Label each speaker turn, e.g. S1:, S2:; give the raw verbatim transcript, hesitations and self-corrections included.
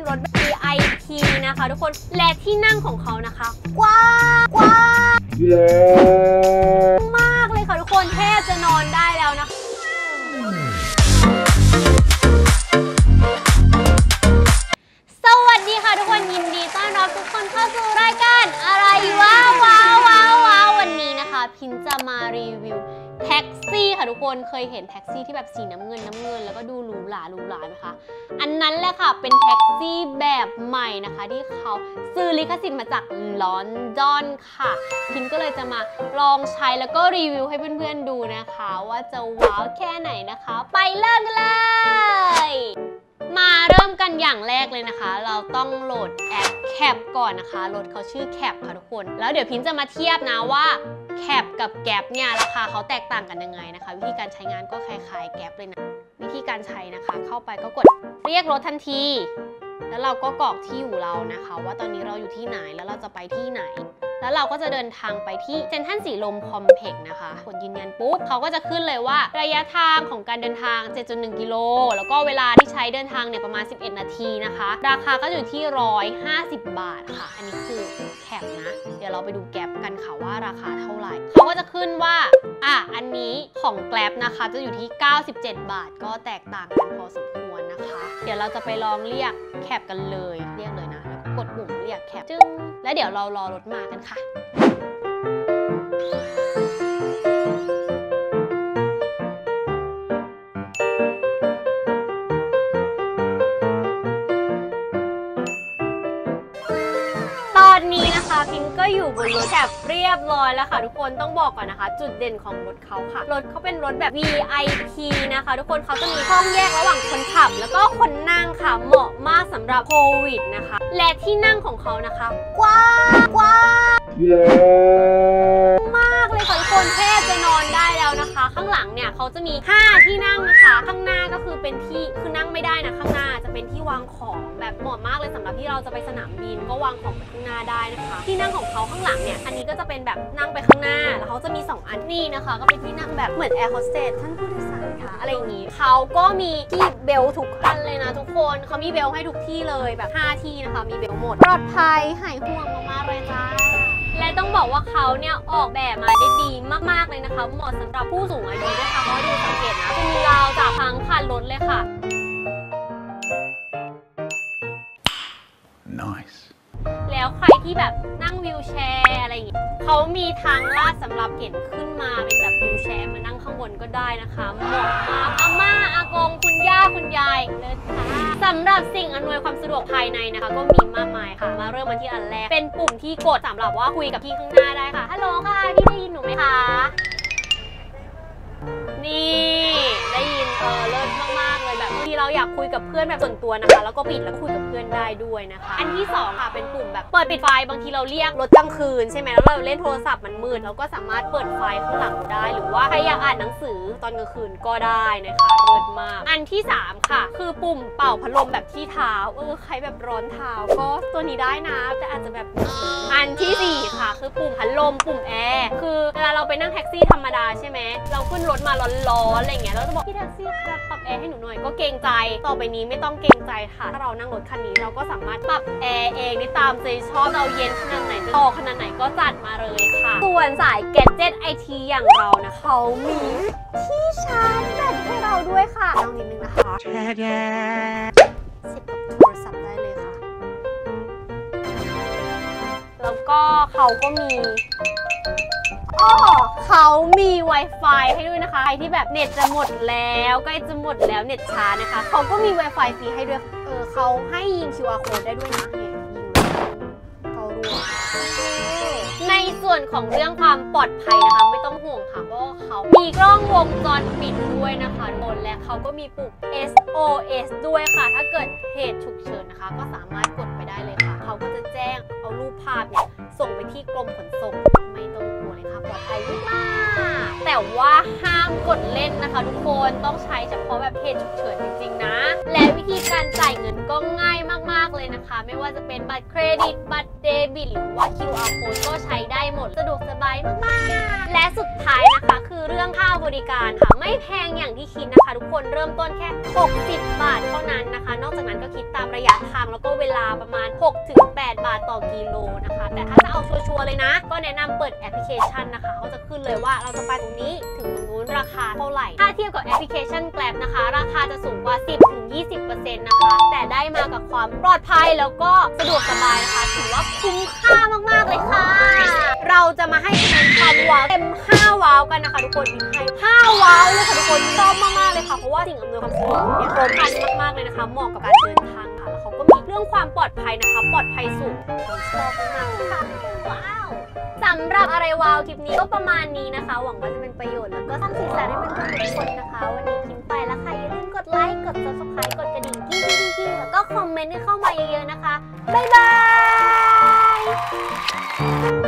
S1: รถ วี ไอ พี นะคะทุกคนและที่นั่งของเขานะคะกว้างกว้างมากเลยค่ะทุกคนแทบจะนอนได้แล้วนะสวัสดีค่ะทุกคนยินดีต้อนรับทุกคนเข้าสู่รายการอะไรว้าวว้าวว้าวว้าววันนี้นะคะพินจะมารีวิวแท็กซี่ค่ะทุกคนเคยเห็นแท็กซี่ที่แบบสีน้ำเงินน้ำเงินแล้วก็ดูหรูหราหรูหราไหมคะอันนั้นแหละค่ะเป็นแท็กซี่แบบใหม่นะคะที่เขาซื้อลิขสิทธิ์มาจากลอนดอนค่ะพินก็เลยจะมาลองใช้แล้วก็รีวิวให้เพื่อนๆดูนะคะว่าจะว้าวแค่ไหนนะคะไปเริ่มกันเลยมาเริ่มกันอย่างแรกเลยนะคะเราต้องโหลดแอปแคปก่อนนะคะรถเขาชื่อแคปค่ะทุกคนแล้วเดี๋ยวพินจะมาเทียบนะว่าแคปกับแก๊ปเนี่ยราคาเขาแตกต่างกันยังไงนะคะวิธีการใช้งานก็คล้ายๆแก๊ปเลยนะวิธีการใช้นะคะเข้าไปก็กดเรียกรถทันทีแล้วเราก็กรอกที่อยู่เรานะคะว่าตอนนี้เราอยู่ที่ไหนแล้วเราจะไปที่ไหนแล้วเราก็จะเดินทางไปที่เซ็นทรัลสีลมคอมเพล็กซ์นะคะกดยืนยันปุ๊บเขาก็จะขึ้นเลยว่าระยะทางของการเดินทาง เจ็ดจุดหนึ่ง กิโลแล้วก็เวลาที่ใช้เดินทางเนี่ยประมาณสิบเอ็ดนาทีนะคะราคาก็อยู่ที่หนึ่งร้อยห้าสิบบาทค่ะอันนี้คือแคปนะเดี๋ยวเราไปดูแกร็บกันค่ะว่าราคาเท่าไหร่เขาก็จะขึ้นว่าอ่ะอันนี้ของแกร็บนะคะจะอยู่ที่เก้าสิบเจ็ดบาทก็แตกต่างกันพอสมควรนะคะเดี๋ยวเราจะไปลองเรียกแคปกันเลยเรียกเลยนะแล้วก็กดปุ่มเรียกแคปจึ้งแล้วเดี๋ยวเรารอรถมากันค่ะตอนนี้นะคะพิงก็อยู่บนรถแคปเรียบร้อยแล้วค่ะทุกคนต้องบอกก่อนนะคะจุดเด่นของรถเขาค่ะรถเขาเป็นรถแบบ วี ไอ พี นะคะทุกคนเขาจะมีห้องแยกระหว่างคนขับแล้วก็คนนั่งค่ะเหมาะมากสำหรับโควิดนะคะและที่นั่งของเขานะคะกว้างกว้างมากเลยค่ะทุกคนแทบจะนอนได้แล้วนะคะข้างหลังเนี่ยเขาจะมีห้าที่นั่งนะคะข้างหน้าก็คือเป็นที่คือนั่งไม่ได้นะข้างหน้าจะเป็นที่วางของแบบเหมาะมากเลยสำหรับที่เราจะไปสนามบินก็วางของไปข้างหน้าได้นะคะที่นั่งของเขาข้างหลังเนี่ยอันนี้ก็จะเป็นแบบนั่งไปข้างหน้าแล้วเขาจะมีสองอันนี่นะคะก็เป็นที่นั่งแบบเหมือนแอร์โฮสเตสท่านผู้โดยสารค่ะอะไรอย่างนี้เขาก็มีที่เบลทุกอันเลยนะทุกคนเขามีเบลให้ทุกที่เลยแบบห้าที่นะคะมีเบลหมดปลอดภัยหายห่วงมากๆเลยจ้าและต้องบอกว่าเขาเนี่ยออกแบบมาได้ดีมากๆเลยนะคะเหมาะสำหรับผู้สูงอายุนะคะเพราะดูสังเกตนะจะมีราวจากทั้งคันรถเลยค่ะ
S2: Nice
S1: แล้วใครที่แบบนั่งวิวแชร์อะไรอย่างเงี้ยเขามีทางลาดสำหรับเข็นขึ้นมาเป็นแบบวิวแชร์มานั่งข้างบนก็ได้นะคะเหมาะมากอาม่าอากงคุณย่าคุณยายเลยค่ะสำหรับสิ่งอำนวยความสะดวกภายในนะคะก็มีมากมายค่ะมาเริ่มกันที่อันแรกเป็นปุ่มที่กดสำหรับว่าคุยกับพี่ข้างหน้าได้ค่ะฮัลโหลค่ะพี่ได้ยินหนูไหมคะนี่ได้ยินเออเลิศมากๆเลยแบบบางทีเราอยากคุยกับเพื่อนแบบส่วนตัวนะคะแล้วก็ปิดแล้วคุยกับเพื่อนได้ด้วยนะคะอันที่สองค่ะเป็นปุ่มแบบเปิดปิดไฟบางทีเราเรียกรถกลางคืนใช่ไหมแล้วเราเล่นโทรศัพท์มันมืดเราก็สามารถเปิดไฟข้างหลังได้หรือว่าใครอยากอ่านหนังสือตอนกลางคืนก็ได้นะคะเลิศมากอันที่สามค่ะคือปุ่มเป่าพัดลมแบบที่เท้าเออใครแบบร้อนเท้าก็ตัวนี้ได้นะแต่อาจจะแบบอันที่สี่ค่ะคือปุ่มพัดลมปุ่มแอร์คือเวลาเราไปนั่งแท็กซี่ธรรมดาใช่ไหมเราขึ้นรถมาร้อนๆอะไรเงี้ยเราจะบอกพี่แท็กซี่ครับปรับแอร์ให้หนูหน่อยก็เกรงใจต่อไปนี้ไม่ต้องเกรงใจค่ะถ้าเรานั่งรถคันนี้เราก็สามารถปรับแอร์เองได้ตามใจชอบเราเย็นขนาดไหนจะต่อขนาดไหนก็จัดมาเลยค่ะส่วนสายแกดเจ็ตไอทีอย่างเรานะเขามีที่ชาร์จแบตให้เราด้วยค่ะลองนิดนึงนะคะเสียบกับโทรศัพท์ได้เลยค่ะแล้วก็เขาก็มีอ๋อเขามี Wi-Fi ให้ด้วยนะคะใครที่แบบเน็ตจะหมดแล้วใกล้จะหมดแล้วเน็ตช้านะคะเขาก็มี Wi-Fi ฟรีให้ด้วยเออเขาให้ยิง คิว อาร์ Code ได้ด้วยนะเนี่ยยิงเขารู้ในส่วนของเรื่องความปลอดภัยนะคะไม่ต้องห่วงค่ะเพราะเขามีกล้องวงจรปิดด้วยนะคะทุกคนและเขาก็มีปุ่ม เอส โอ เอส ด้วยค่ะถ้าเกิดเหตุฉุกเฉินนะคะก็สามารถกดไปได้เลยค่ะเขาก็จะแจ้งเอารูปภาพเนี่ยส่งไปที่กรมขนส่งไม่ต้องกลัวเลยค่ะปลอดภัยมากแต่ว่าห้ามกดเล่นนะคะทุกคนต้องใช้เฉพาะแบบเหตุฉุกเฉินจริงๆนะและวิธีการจ่ายเงินก็ง่ายมากๆเลยนะคะนะคะไม่ว่าจะเป็นบัตรเครดิตบัตรเดบิตหรือว่า คิว อาร์ code ก็ใช้ได้หมดสะดวกสบายมากๆและสุดท้ายนะคะคือเรื่องค่าบริการค่ะไม่แพงอย่างที่คิดนะคะทุกคนเริ่มต้นแค่หกสิบบาทเท่านั้นนะคะนอกจากนั้นก็คิดตามระยะทางแล้วก็เวลาประมาณ หกถึงแปด บาทต่อกิโลนะคะแต่ถ้าจะเอาชัวร์ๆเลยนะก็แนะนำเปิดแอปพลิเคชันนะคะเขาจะขึ้นเลยว่าเราจะไปตรงนี้ถึงตรงนู้นราคาเท่าไหร่ถ้าเทียบกับแอปพลิเคชัน Grab นะคะราคาจะสูงกว่า สิบถึงยี่สิบเปอร์เซ็นต์ นะคะแต่ได้มากับความปลอดภัยแล้วก็สะดวกสบายนะคะถือว่าคุ้มค่ามากๆเลยค่ะเราจะมาให้คะแนนความว้าวเต็มห้าว้าวกันนะคะทุกคนพิมพ์ให้ห้าว้าวเลยค่ะทุกคนชอบมากๆเลยค่ะเพราะว่าสิ่งอำนวยความสะดวกเนี่ยครบครันมากๆเลยนะคะเหมาะกับการเดินทางค่ะแล้วเขาก็มีเรื่องความปลอดภัยนะคะปลอดภัยสูงชอบมากๆค่ะว้าวสำหรับอะไรว้าวคลิปนี้ก็ประมาณนี้นะคะหวังว่าจะเป็นประโยชน์แล้วก็สร้างสีสันให้เป็นทุกคนนะคะวันนี้พิมพ์ไปแล้วค่ะอย่าลืมกดไลค์กด ซับสไครบ์ กดกระดิ่งกิ้งกิ้งกิ้งแล้วก็คอมเมนต์ให้เข้ามาเยอะๆนะคะบ๊ายบาย